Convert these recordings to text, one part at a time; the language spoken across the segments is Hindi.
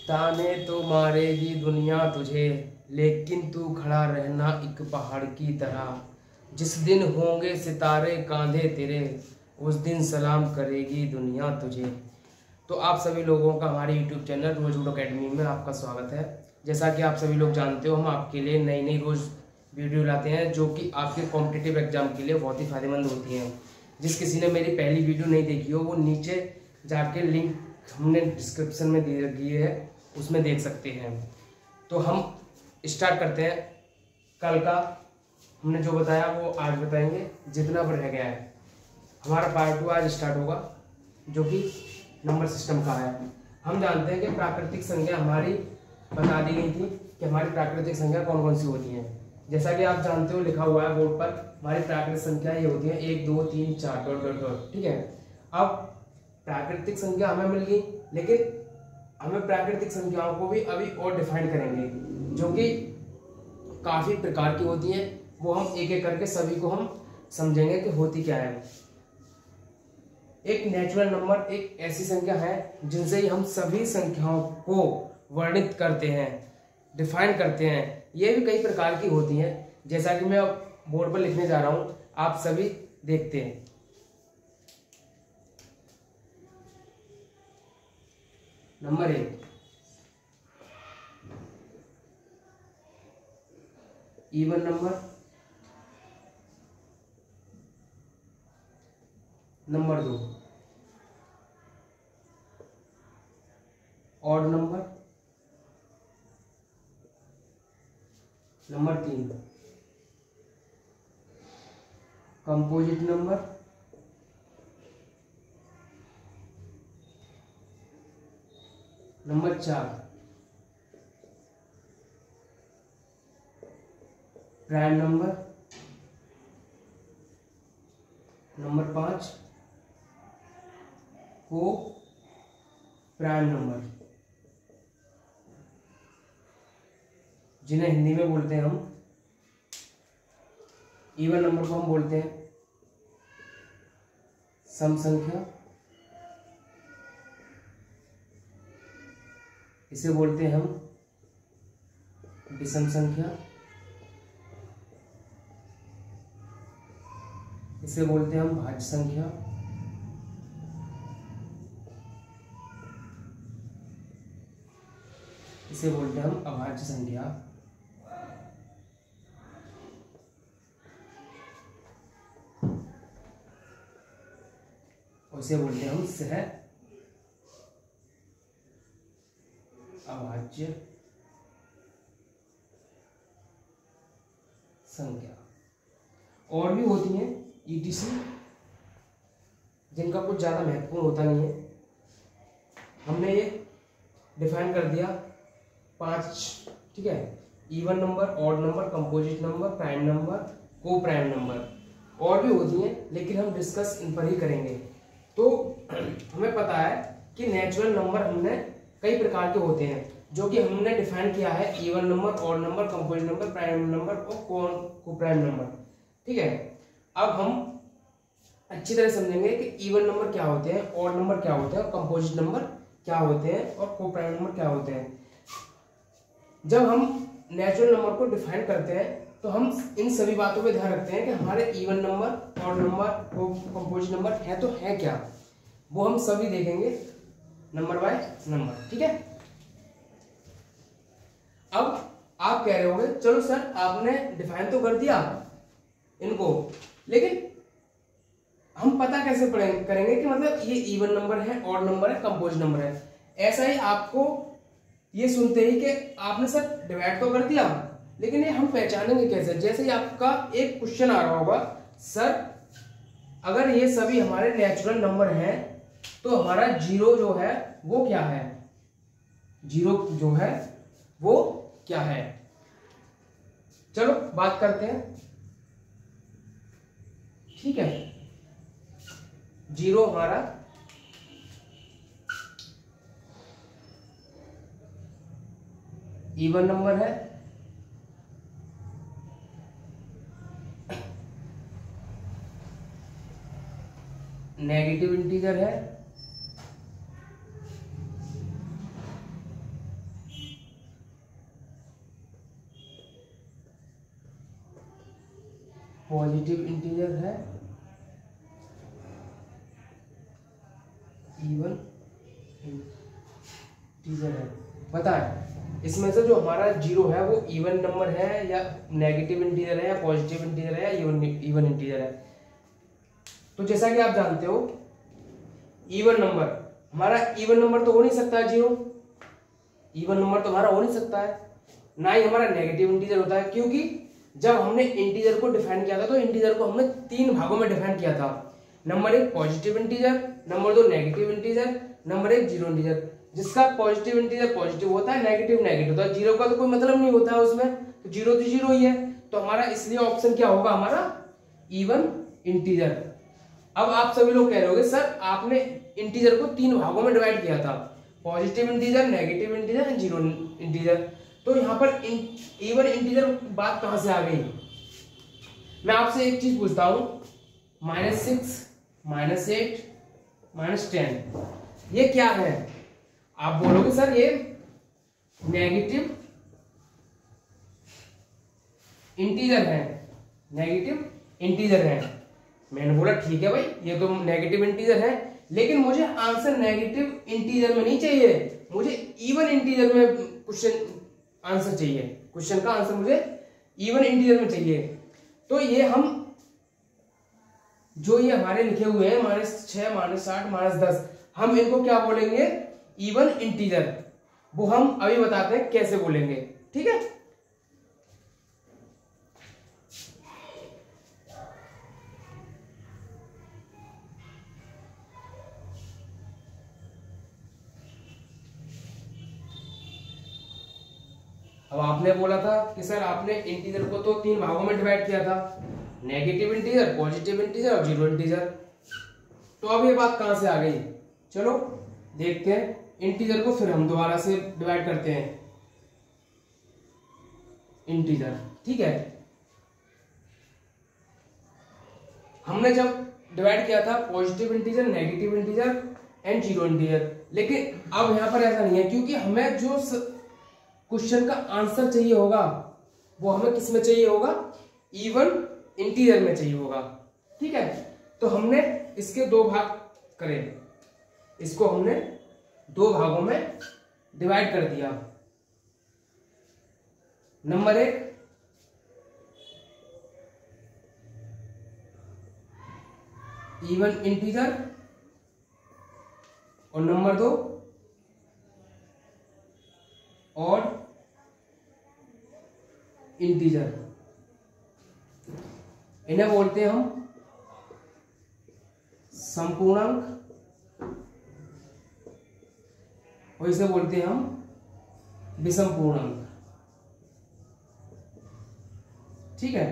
ताने तो मारेगी दुनिया तुझे, लेकिन तू खड़ा रहना एक पहाड़ की तरह। जिस दिन होंगे सितारे कांधे तेरे, उस दिन सलाम करेगी दुनिया तुझे। तो आप सभी लोगों का हमारे YouTube channel Rose Wood Academy में आपका स्वागत है। जैसा कि आप सभी लोग जानते हो, हम आपके लिए नई नई रोज वीडियो लाते हैं जो कि आपके कॉम्पिटिटिव एग्जाम के लिए बहुत ही फायदेमंद होती हैं। जिस किसी ने मेरी पहली वीडियो नहीं देखी हो, वो नीचे जाके लिंक हमने डिस्क्रिप्शन में दे रखी है, उसमें देख सकते हैं। तो हम स्टार्ट करते हैं। कल का हमने जो बताया वो आज बताएंगे, जितना पर रह गया है। हमारा पार्ट 2 आज स्टार्ट होगा, जो कि नंबर सिस्टम का है। हम जानते हैं कि प्राकृतिक संख्या हमारी बता दी गई थी कि हमारी प्राकृतिक संख्या कौन कौन सी होती हैं। जैसा कि आप जानते हो, लिखा हुआ है बोर्ड पर, हमारी प्राकृतिक संख्या ये होती है 1 2 3 4 डॉट डॉट डॉट। ठीक है, अब प्राकृतिक संख्या हमें मिल गई, लेकिन हमें प्राकृतिक संख्याओं को भी अभी और डिफाइन करेंगे, जो कि काफी प्रकार की होती हैं। वो हम एक एक करके सभी को हम समझेंगे कि होती क्या है। एक नेचुरल नंबर एक ऐसी संख्या है जिनसे ही हम सभी संख्याओं को वर्णित करते हैं, डिफाइन करते हैं। ये भी कई प्रकार की होती हैं, जैसा कि मैं बोर्ड पर लिखने जा रहा हूं, आप सभी देखते हैं। Number 1 even number. Number 2 odd number. Number 3 composite number. Number 4 prime number. Number 5 coprime number, जिन्हें हिंदी में बोलते हैं हम इवन नंबर को हम बोलते हैं सम संख्या, इसे बोलते हैं हम विषम संख्या, इसे बोलते हैं हम भाज्य संख्या, इसे बोलते हैं हम अभाज्य संख्या, और इसे बोलते हैं हम सह अभाज्य संख्या। और भी होती हैं ETC, जिनका कुछ ज्यादा महत्वपूर्ण होता नहीं है। हमने ये डिफाइन कर दिया 5, ठीक है। Even number, odd number, composite number, prime number, coprime number. और भी होती हैं, लेकिन हम डिस्कस इन पर ही करेंगे। तो हमें पता है कि नेचुरल नंबर हमने कई प्रकार के होते हैं, जो कि हमने डिफाइन किया है even number, odd number, composite number, prime number और को प्राइम नंबर। ठीक है, अब हम अच्छी तरह समझेंगे कि इवन नंबर क्या होते हैं, ऑड नंबर क्या होते हैं, कंपोजिट नंबर क्या होते हैं और को प्राइम नंबर क्या होते हैं। जब हम नेचुरल नंबर को डिफाइन करते हैं तो हम इन सभी बातों पे ध्यान रखते हैं कि हमारे even number, odd number, composite number है तो है क्या, वो हम सभी देखेंगे नंबर बाय नंबर। ठीक है, अब आप कह रहे होंगे चलो सर आपने डिफाइन तो कर दिया इनको, लेकिन हम पता कैसे करेंगे कि मतलब ये इवन नंबर है, ऑड नंबर है, कंपोजिट नंबर है। ऐसा ही आपको ये सुनते ही कि आपने सर डिवाइड तो कर दिया, लेकिन ये हम पहचानेंगे कैसे। जैसे ही आपका एक क्वेश्चन आ रहा होगा, सर अगर ये सभी हमारे नेचुरल नंबर हैं तो हमारा जीरो जो है वो क्या है, जीरो जो है वो क्या है। चलो बात करते हैं। ठीक है, जीरो हमारा इवन नंबर है, नेगेटिव इंटीजर है, पॉजिटिव इंटीजर है, इवन इंटीजर है। पता है इसमें से जो हमारा जीरो है वो इवन नंबर है या नेगेटिव इंटीजर है या पॉजिटिव इंटीजर है या इवन इंटीजर है। तो जैसा कि आप जानते हो इवन नंबर, हमारा इवन नंबर तो हो नहीं सकता है जीरो, इवन नंबर तो हमारा हो नहीं सकता है, ना ही हमारा नेगेटिव इंटीजर होता है, क्योंकि जब हमने इंटीजर को डिफाइन किया था तो इंटीजर को हमने 3 भागों में डिफाइन किया था। Number 1 positive integer, number 2 negative integer, number 1 zero integer. जिसका पॉजिटिव इंटीजर पॉजिटिव होता है, नेगेटिव नेगेटिव होता है, जीरो का तो कोई मतलब नहीं होता है उसमें, तो जीरो तो जीरो ही है। तो हमारा इसलिए ऑप्शन क्या होगा, हमारा इवन इंटीजर। अब आप सभी लोग कह रहे होंगे सर आपने इंटीजर को 3 भागों में डिवाइड किया था, positive integer, negative integer and zero integer, तो यहाँ पर इवन इंटीजर बात कहां से आ गई। मैं आपसे एक चीज पूछता हूं, -6, -8, -10 ये क्या है। आप बोलोगे सर ये नेगेटिव इंटीजर है, नेगेटिव इंटीजर है। मैंने बोला ठीक है भाई ये तो नेगेटिव इंटीजर है, लेकिन मुझे आंसर नेगेटिव इंटीजर में नहीं चाहिए, मुझे इवन इंटीजर में क्वेश्चन आंसर चाहिए, क्वेश्चन का आंसर मुझे इवन इंटीजर में चाहिए। तो ये हम जो ये हमारे लिखे हुए हैं -6, -8, -10, हम इनको क्या बोलेंगे, इवन इंटीजर। वो हम अभी बताते हैं कैसे बोलेंगे, ठीक है। अब आपने बोला था कि सर आपने इंटीजर को तो 3 भागों में डिवाइड किया था, नेगेटिव इंटीजर, पॉजिटिव इंटीजर और जीरो इंटीजर। तो अब ये बात कहां से आ गई, चलो देखते हैं। इंटीजर को फिर हम दोबारा से डिवाइड करते हैं, इंटीजर, ठीक है। हमने जब डिवाइड किया था positive integer, negative integer and zero integer, लेकिन अब यहां पर ऐसा नहीं है, क्योंकि हमें जो क्वेश्चन का आंसर चाहिए होगा वो हमें किस में चाहिए होगा, इवन इंटीजर में चाहिए होगा, ठीक है। तो हमने इसके 2 भाग करे, इसको हमने 2 भागों में डिवाइड कर दिया। नंबर 1 इवन इंटीजर और नंबर 2 और इंटीजर। इन्हें बोलते हैं हम संपूर्णांक और इसे बोलते हैं हम विषम पूर्णांक, ठीक है।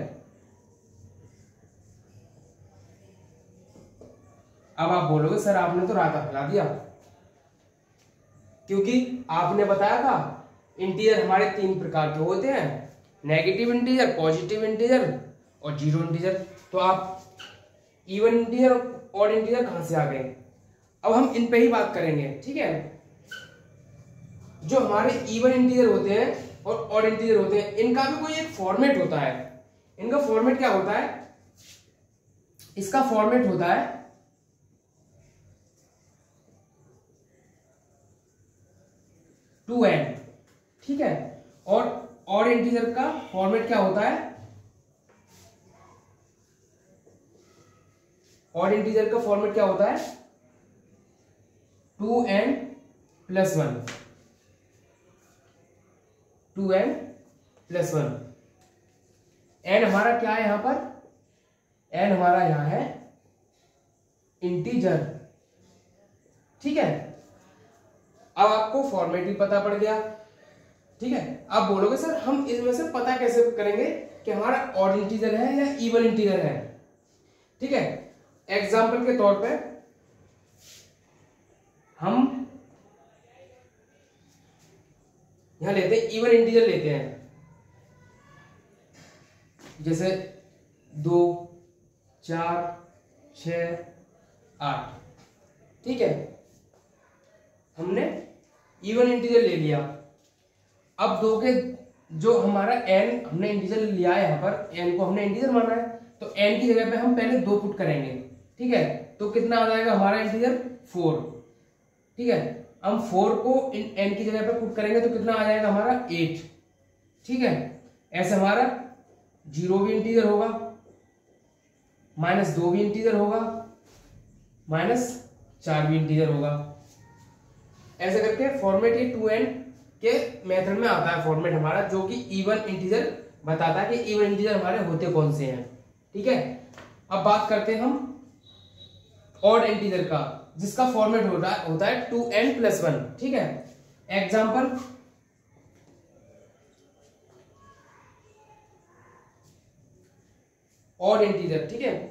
अब आप बोलोगे सर आपने तो रायता फैला दिया, क्योंकि आपने बताया था इंटीजर हमारे 3 प्रकार के होते हैं, नेगेटिव इंटीजर, पॉजिटिव इंटीजर और जीरो इंटीजर। तो आप इवन इंटीजर और ऑड इंटीजर कहां से आ गए। अब हम इन पे ही बात करेंगे, ठीक है। जो हमारे इवन इंटीजर होते हैं और ऑड इंटीजर होते हैं, इनका भी कोई एक फॉर्मेट होता है। इनका फॉर्मेट क्या होता है, इसका फॉर्मेट होता है 2n, ठीक है। और ऑड इंटीजर का फॉर्मेट क्या होता है, ऑड इंटीजर का फॉर्मेट क्या होता है 2n+1, 2n+1। n हमारा क्या है यहां पर, n हमारा यहां है इंटीजर, ठीक है। अब आपको फॉर्मेट भी पता पड़ गया, ठीक है। आप बोलोगे सर हम इसमें से पता कैसे करेंगे कि हमारा ऑड इंटीजर है या इवन इंटीजर है, ठीक है। एग्जाम्पल के तौर पे हम यहां लेते हैं इवन इंटीजर लेते हैं, जैसे 2, 4, 6, 8, ठीक है। हमने इवन इंटीजर ले लिया। अब 2 के जो हमारा n हमने इंटीजर लिया है, यहां पर n को हमने इंटीजर माना है, तो n की जगह पे हम पहले 2 पुट करेंगे, ठीक है। तो कितना आ जाएगा हमारा इंटीजर 4, ठीक है। हम 4 को n की जगह पे पुट करेंगे तो कितना आ जाएगा हमारा 8, ठीक है। ऐसे हमारा 0 भी इंटीजर होगा, -2 भी इंटीजर होगा, -4 भी इंटीजर होगा। ऐसे करके फॉर्मेट ये 2n के मेथड में आता है फॉर्मेट हमारा, जो कि इवन इंटीजर बताता है कि इवन इंटीजर हमारे होते कौन से हैं, ठीक है। अब बात करते हैं हम ऑड इंटीजर का, जिसका फॉर्मेट होता है 2n+1, ठीक है। एग्जांपल, ऑड इंटीजर, ठीक है।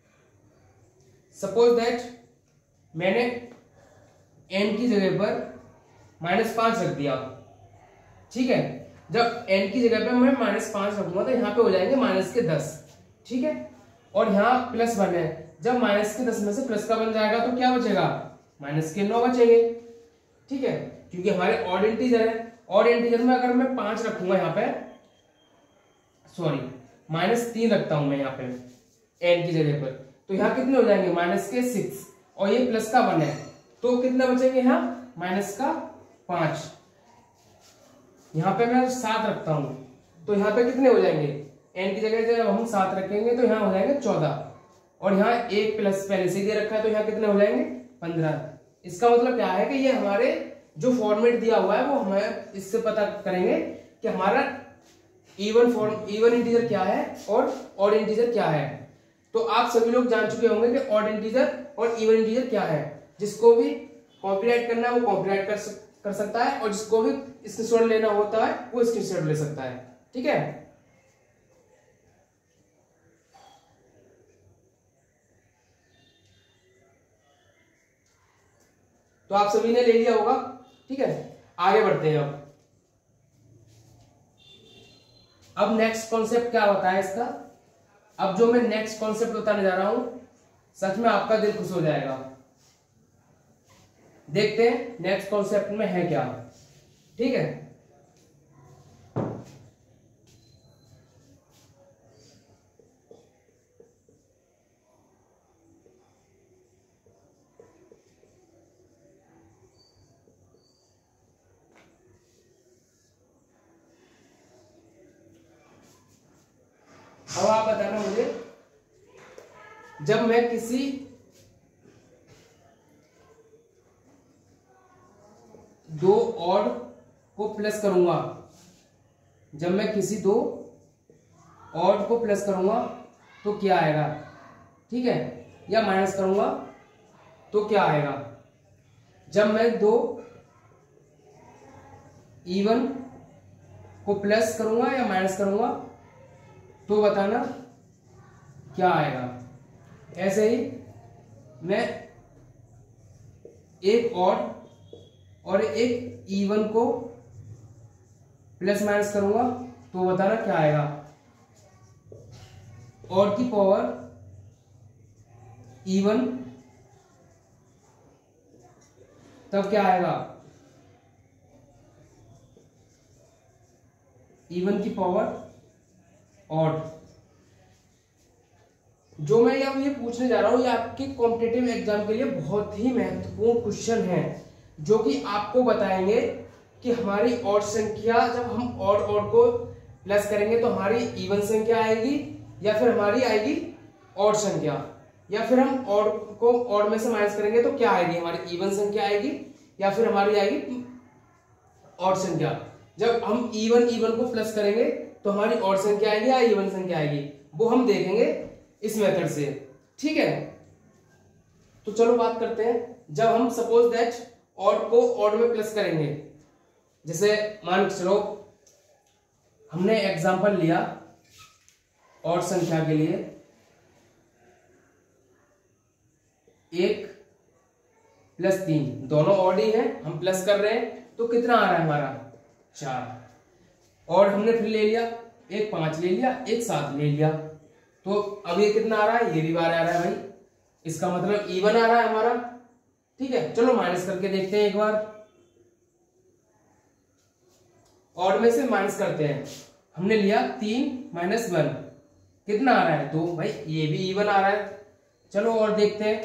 सपोज दैट मैंने n की जगह पर -5 रख दिया, ठीक है। जब n की जगह पे मैं -5 रखूंगा तो यहाँ पे हो जाएंगे -10, ठीक है। और यहाँ +1 है, जब -10 में से प्लस का बन जाएगा तो क्या बचेगा, -9 बचेंगे, ठीक है। क्योंकि हमारे ऑड इंटीजर है। ऑड इंटीजर में अगर मैं 5 रखूंगा यहाँ पे, सॉरी -3 रखता हूं मैं यहाँ पे n की जगह पर, तो यहाँ कितने हो जाएंगे -6, और ये प्लस का 1 है तो कितने बचेंगे यहाँ -5। यहाँ पे मैं 7 रखता हूं तो यहाँ पे कितने हो जाएंगे, n की जगह जब हम 7 रखेंगे तो यहाँ हो जाएंगे 14, और यहाँ एक प्लस पहले से दे रखा है तो यहाँ कितने हो जाएंगे 15। इसका मतलब क्या है कि ये हमारे जो फॉर्मेट दिया हुआ है वो हमें इससे पता करेंगे कि हमारा इवन इंटीजर क्या है और ऑड इंटीजर क्या है। तो आप सभी लोग जान चुके होंगे कि ऑड इंटीजर और इवन इंटीजर क्या है। जिसको भी कॉपीराइट करना है वो कॉपीराइट कर सकता है, और जिसको भी स्क्रीनशॉट लेना होता है वो स्क्रीनशॉट ले सकता है, ठीक है। तो आप सभी ने ले लिया होगा, ठीक है। आगे बढ़ते हैं। अब नेक्स्ट कॉन्सेप्ट क्या होता है इसका। अब जो मैं नेक्स्ट कॉन्सेप्ट बताने जा रहा हूं, सच में आपका दिल खुश हो जाएगा। देखते हैं नेक्स्ट कॉन्सेप्ट में है क्या, ठीक है। अब आप बताना मुझे, जब मैं किसी दो ऑड को प्लस करूंगा, जब मैं किसी दो ऑड को प्लस करूंगा तो क्या आएगा, ठीक है, या माइनस करूंगा तो क्या आएगा। जब मैं दो इवन को प्लस करूंगा या माइनस करूंगा तो बताना क्या आएगा। ऐसे ही मैं एक ऑड और एक इवन को प्लस माइनस करूंगा तो बताना क्या आएगा। ऑड की पावर इवन, तब क्या आएगा, इवन की पावर ऑड। जो मैं अब ये पूछने जा रहा हूं, ये आपके कॉम्पिटिटिव एग्जाम के लिए बहुत ही महत्वपूर्ण क्वेश्चन है, जो कि आपको बताएंगे कि हमारी ऑड संख्या, जब हम ऑड को प्लस करेंगे तो हमारी इवन संख्या आएगी या फिर हमारी आएगी ऑड संख्या, या फिर हम ऑड को ऑड में से माइनस करेंगे तो क्या आएगी, हमारी इवन संख्या आएगी या फिर हमारी आएगी ऑड संख्या। जब हम इवन को प्लस करेंगे तो हमारी ऑड संख्या आएगी या इवन संख्या आएगी, वो हम देखेंगे इस मेथड से, ठीक है। तो चलो बात करते हैं। जब हम सपोज दैट ऑड को ऑड में प्लस करेंगे, जैसे मान के चलो हमने एग्जांपल लिया ऑड संख्या के लिए 1 + 3, दोनों ऑड ही हैं, हम प्लस कर रहे हैं तो कितना आ रहा है हमारा 4। और हमने फिर ले लिया एक 5 ले लिया, एक 7 ले लिया, तो अब ये कितना आ रहा है, ये भी 12 आ रहा है भाई, इसका मतलब इवन आ रहा है हमारा, ठीक है। चलो माइनस करके देखते हैं एक बार, ऑड में से माइनस करते हैं। हमने लिया 3 - 1, कितना आ रहा है 2, भाई ये भी इवन आ रहा है। चलो और देखते हैं,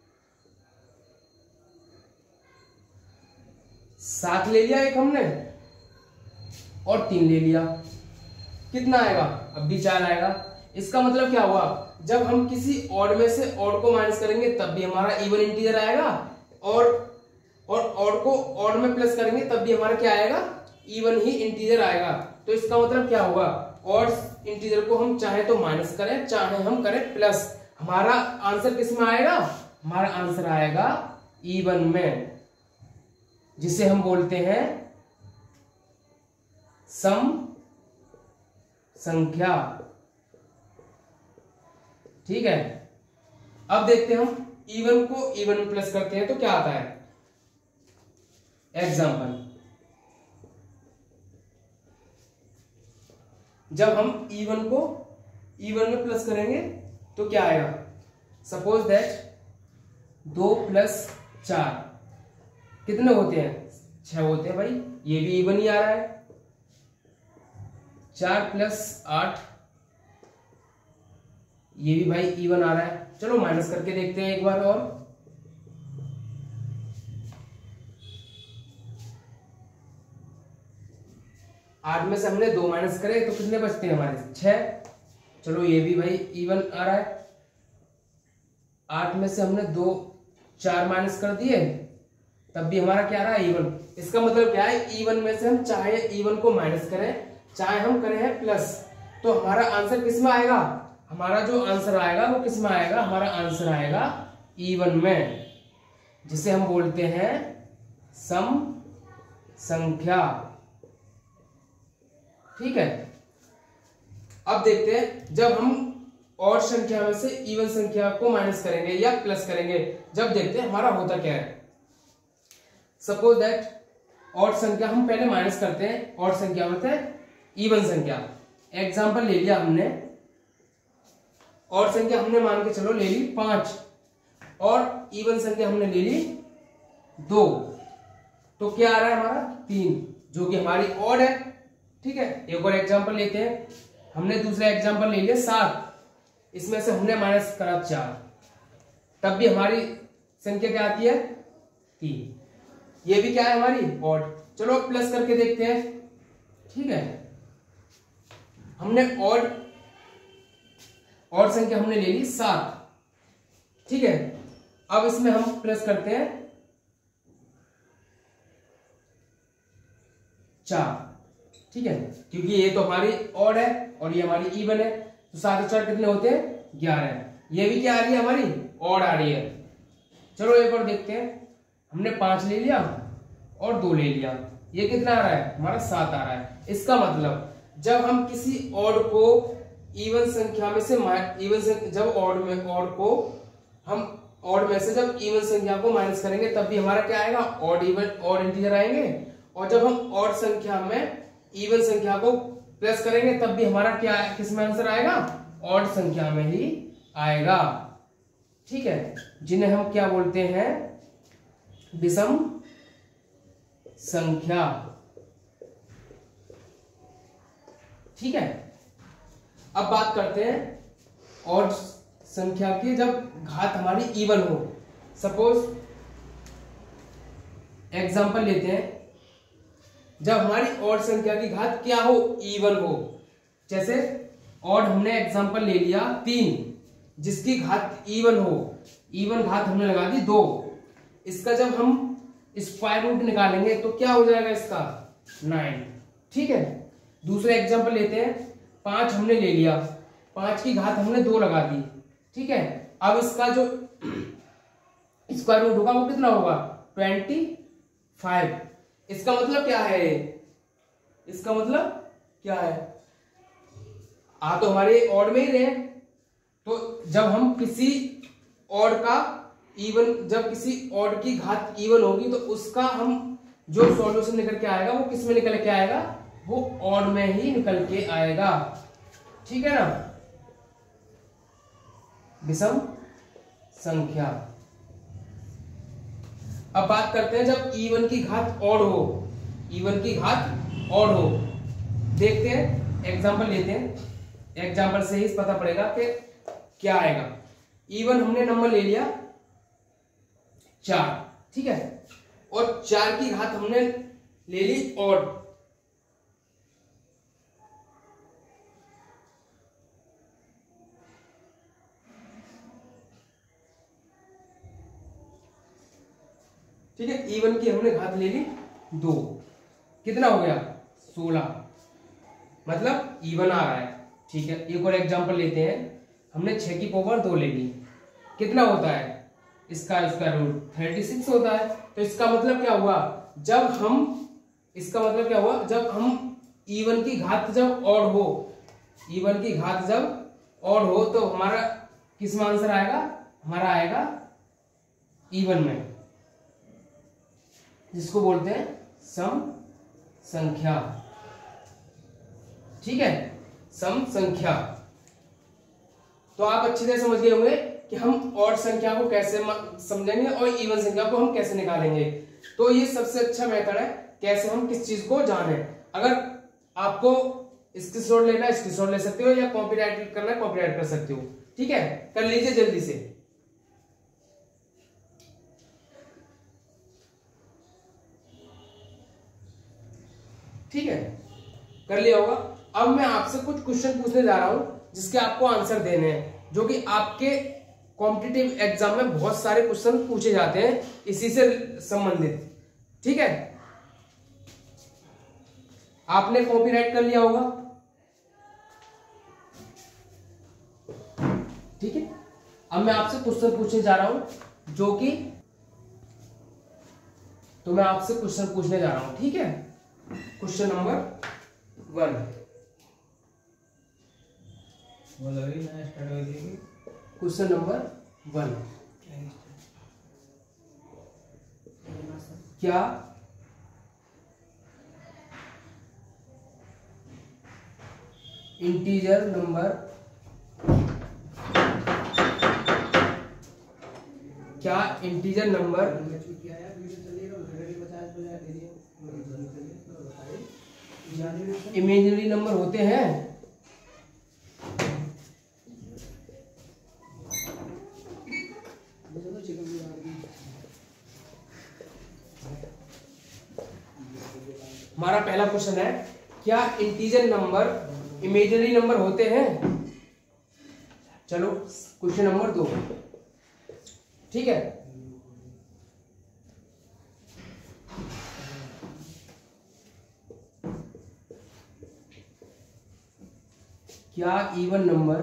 7 ले लिया एक हमने और 3 ले लिया, कितना आएगा, अब भी 4 आएगा। इसका मतलब क्या हुआ, जब हम किसी ऑड में से ऑड को माइनस करेंगे तब भी हमारा इवन इंटीजर आएगा, और ऑड को ऑड में प्लस करेंगे तब भी हमारा क्या आएगा, इवन ही इंटीजर आएगा। तो इसका मतलब क्या होगा, ऑड इंटीजर को हम चाहे तो माइनस करें चाहे हम करें प्लस, हमारा आंसर किस में आएगा, हमारा आंसर आएगा इवन में, जिसे हम बोलते हैं सम संख्या। ठीक है, अब देखते हैं हम इवन को इवन में प्लस करते हैं तो क्या आता है। एग्जाम्पल, जब हम इवन को इवन में प्लस करेंगे तो क्या आएगा, सपोज दैट 2 + 4 कितने होते हैं, 6 होते हैं भाई, ये भी इवन ही आ रहा है। 4 + 8 ये भी भाई इवन आ रहा है। चलो माइनस करके देखते हैं एक बार और, 8 में से हमने 2 माइनस करे तो कितने बचते हैं हमारे, 6। चलो ये भी भाई इवन आ रहा है। 8 में से हमने 4 माइनस कर दिए तब भी हमारा क्या रहा है, इवन। इसका मतलब क्या है, इवन में से हम चाहे इवन को माइनस करें चाहे हम करें हैं प्लस, तो हमारा आंसर किस में आएगा, हमारा जो आंसर आएगा वो किस में आएगा, हमारा आंसर आएगा इवन में, जिसे हम बोलते हैं सम संख्या। ठीक है, अब देखते हैं जब हम और संख्या में से इवन संख्या को माइनस करेंगे या प्लस करेंगे, जब देखते हैं हमारा होता क्या है। सपोज दैट और संख्या हम पहले माइनस करते हैं, और संख्या मतलब इवन संख्या। एग्जाम्पल ले लिया हमने, और संख्या हमने मान के चलो ले ली 5 और इवन संख्या हमने ले ली 2, तो क्या आ रहा है हमारा 3, जो कि हमारी ऑड है। ठीक है, एक और एग्जाम्पल लेते हैं, हमने दूसरा एग्जाम्पल ले लिया 7, इसमें से हमने माइनस करा 4, तब भी हमारी संख्या क्या आती है 3, ये भी क्या है हमारी ऑड। चलो प्लस करके देखते हैं। ठीक है, हमने ऑड संख्या हमने ले ली 7। ठीक है, अब इसमें हम प्लस करते हैं 4। ठीक है, क्योंकि ये तो हमारी ऑड है और ये हमारी इवन है, तो 7 और 4 कितने होते हैं 11। ये भी क्या आ रही है हमारी ऑड आ रही है। चलो एक और देखते हैं, हमने 5 ले लिया और 2 ले लिया, ये कितना आ रहा है हमारा 7 आ रहा है। इसका मतलब जब हम किसी ऑड को इवन संख्या में से जब ऑड में से जब इवन संख्या को माइनस करेंगे तब भी हमारा क्या आएगा, ऑड इंटीजर आएंगे, और जब हम ऑड संख्या में इवन संख्या को प्लस करेंगे तब भी हमारा क्या किस में आंसर आएगा, ऑड संख्या में ही आएगा। ठीक है, जिन्हें हम क्या बोलते हैं, विषम संख्या। ठीक है, अब बात करते हैं ऑड संख्या की जब घात हमारी इवन हो। सपोज एग्जांपल लेते हैं, जब हमारी ऑड संख्या की घात क्या हो, इवन हो। जैसे ऑड हमने एग्जांपल ले लिया 3, जिसकी घात इवन हो, इवन घात हमने लगा दी 2। इसका जब हम स्क्वायर रूट निकालेंगे तो क्या हो जाएगा इसका 9। ठीक है, दूसरा एग्जांपल लेते हैं, 5 हमने ले लिया, 5 की घात हमने 2 लगा दी। ठीक है, अब इसका जो स्क्वायर रूट होगा वो कितना होगा 25। इसका मतलब क्या है, इसका मतलब क्या है, आ तो हमारे ऑड में ही रहे, तो जब हम किसी ऑड का इवन, जब किसी ऑड की घात इवन होगी तो उसका हम जो सॉल्यूशन निकल के आएगा वो किस में निकल के आएगा, वो ऑड में ही निकल के आएगा। ठीक है ना, विषम संख्या। अब बात करते हैं जब इवन की घात ऑड हो, इवन की घात ऑड हो। देखते हैं, एग्जांपल लेते हैं। एग्जाम्पल से ही पता पड़ेगा कि क्या आएगा। इवन हमने नंबर ले लिया 4, ठीक है, और 4 की घात हमने ले ली ऑड, ठीक है। इवन की हमने घात ले ली 2, कितना हो गया 16, मतलब इवन आ रहा है, ठीक है। एक और एग्जांपल लेते हैं, हमने 6 की पावर 2 ले ली, कितना होता है इसका स्क्वायर रूट 36 होता है। तो इसका मतलब क्या हुआ, जब हम इसका मतलब क्या हुआ, जब हम इवन की घात जब ऑड हो, इवन की घात जब ऑड हो तो हमारा किस में आंसर आएगा, हमारा आएगा इवन में, जिसको बोलते हैं सम संख्या, ठीक है, सम संख्या। तो आप अच्छी तरह समझ गए होंगे कि हम ऑड संख्या को कैसे समझेंगे और इवन संख्या को हम कैसे निकालेंगे। तो ये सबसे अच्छा मेथड है कैसे हम किस चीज को जाने। अगर आपको स्क्रीनशॉट लेना है स्क्रीनशॉट ले सकते हो, या कॉपी राइट करना है कॉपी राइट कर सकते हो, ठीक है। कर लीजिए जल्दी से। ठीक है, कर लिया होगा। अब मैं आपसे कुछ क्वेश्चन पूछने जा रहा हूं जिसके आपको आंसर देने हैं, जो कि आपके कॉम्पिटिटिव एग्जाम में बहुत सारे क्वेश्चन पूछे जाते हैं इसी से संबंधित, ठीक है। आपने कॉपी राइट कर लिया होगा, ठीक है। अब मैं आपसे क्वेश्चन पूछने जा रहा हूं जो कि, तो मैं आपसे क्वेश्चन पूछने जा रहा हूं, ठीक है। क्वेश्चन नंबर 1, क्वेश्चन नंबर 1, क्या इंटीजर नंबर, क्या इंटीजर नंबर इमेजिनरी नंबर होते हैं? हमारा पहला क्वेश्चन है, क्या इंटीजर नंबर इमेजिनरी नंबर होते हैं? चलो क्वेश्चन नंबर 2, ठीक है। क्या इवन नंबर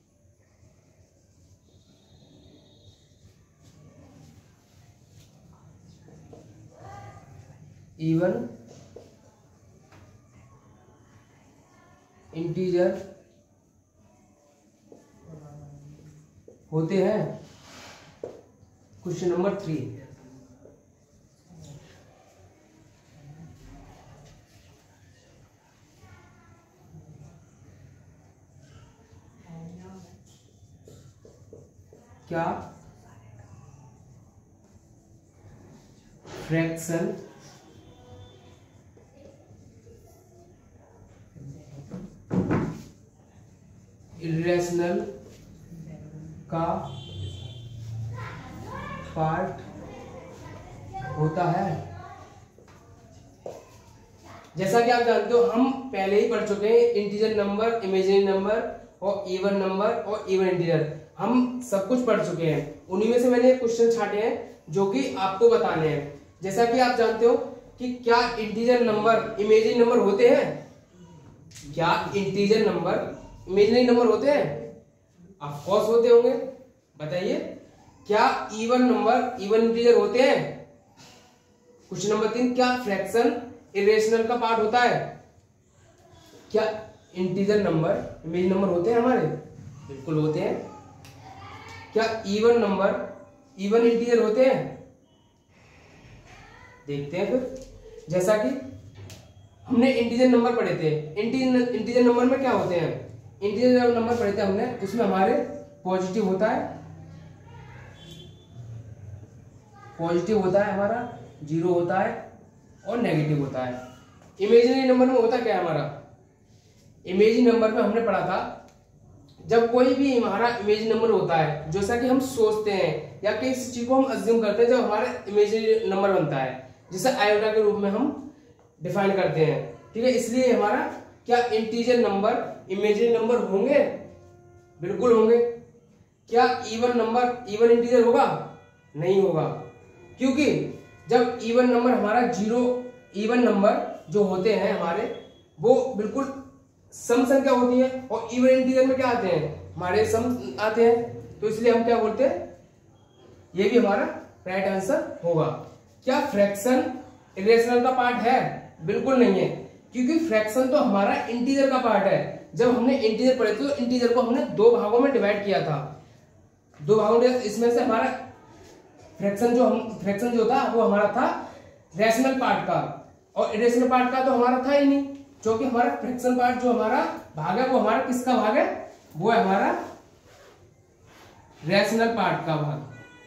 इवन इंटीजर होते हैं? क्वेश्चन नंबर 3, क्या फ्रैक्शन इरेशनल का पार्ट होता है? जैसा कि आप जानते हो, हम पहले ही पढ़ चुके हैं इंटीजर नंबर, इमेजिनरी नंबर और इवन नंबर और इवन इंटीजर, हम सब कुछ पढ़ चुके हैं। उन्हीं में से मैंने क्वेश्चन छाटे हैं जो कि आपको बताने हैं। जैसा कि आप जानते हो कि क्या इंटीजर नंबर इमेजिनरी नंबर होते हैं? क्या इंटीजर नंबर इमेजिनरी नंबर होते हैं? ऑफ कोर्स होते होंगे, बताइए। क्या इवन नंबर इवन इंटीजर होते हैं? क्वेश्चन नंबर 3, क्या फ्रैक्शन इरेशनल का पार्ट होता है? क्या इंटीजर नंबर इमेजिनरी नंबर होते हैं हमारे? बिल्कुल होते हैं। क्या इवन नंबर इवन इंटीजर होते हैं? देखते हैं फिर। जैसा कि हमने इंटीजर नंबर पढ़े थे, इंटीजर नंबर में क्या होते हैं? इंटीजर नंबर पढ़े थे हमने, उसमें हमारे पॉजिटिव होता है, पॉजिटिव होता है हमारा, 0 होता है और नेगेटिव होता है। इमेजिनरी नंबर में होता क्या है हमारा? इमेजिनरी नंबर में हमने पढ़ा था जब कोई भी हमारा इमेजिनरी नंबर होता है, जैसा कि हम सोचते हैं या किसी चीज को हम अज्यूम करते हैं, जब हमारा इमेजिनरी नंबर बनता है जिसे आयोटा के रूप में हम डिफाइन करते हैं, ठीक है। इसलिए हमारा क्या इंटीजर नंबर इमेजिनरी नंबर होंगे? बिल्कुल होंगे। क्या इवन नंबर इवन इंटीजर होगा? नहीं होगा, क्योंकि जब इवन नंबर हमारा जीरो, इवन नंबर जो होते हैं हमारे वो बिल्कुल सम संख्या होती है, और इवन इंटीजर में क्या आते हैं? हमारे सम आते हैं। तो इसलिए हम क्या बोलते हैं, ये भी हमारा राइट आंसर होगा। क्या फ्रैक्शन इरेशनल का पार्ट है? बिल्कुल नहीं है, क्योंकि फ्रैक्शन तो हमारा इंटीजर का पार्ट है। जब हमने इंटीजर पढ़े थे तो इंटीजर को हमने दो भागों में डिवाइड किया था, दो भागों में। इसमें से हमारा फ्रैक्शन जो था वो हमारा था रैशनल पार्ट का, और इरेशनल पार्ट का तो हमारा था ही नहीं, क्योंकि हमारा फ्रैक्शन पार्ट जो हमारा भाग है वो हमारा किसका भाग है? वो है हमारा रैशनल पार्ट का भाग।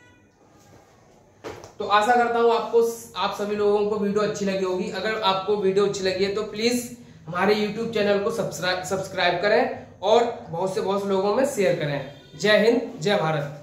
तो आशा करता हूं आप सभी लोगों को वीडियो अच्छी लगी होगी। अगर आपको वीडियो अच्छी लगी है तो प्लीज हमारे YouTube चैनल को सब्सक्राइब करें और बहुत से लोगों में शेयर करें। जय हिंद, जय भारत।